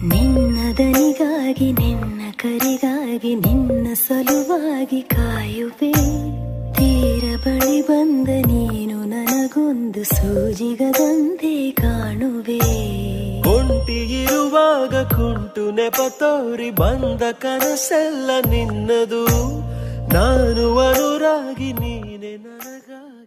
ನಿನ್ನ ದನಿಗಾಗಿ ನಿನ್ನ ಕರೆಗಾಗಿ ನಿನ್ನ ಸಲುವಾಗಿ ಕಾಯುವೆ. ತೀರ ಬಳಿ ಬಂದ ನೀನು ನನಗೊಂದು ಸೂಜಿಗದಂತೆ ಕಾಣುವೆ. ಒಂಟಿ ಇರುವಾಗ ಕುಂಟು ನೆಪ ತೋರಿ ಬಂದ ಕನಸೆಲ್ಲ ನಿನ್ನದು. ನಾನು ಅನುರಾಗಿ ನೀನೆ ನನಗಾಗಿ.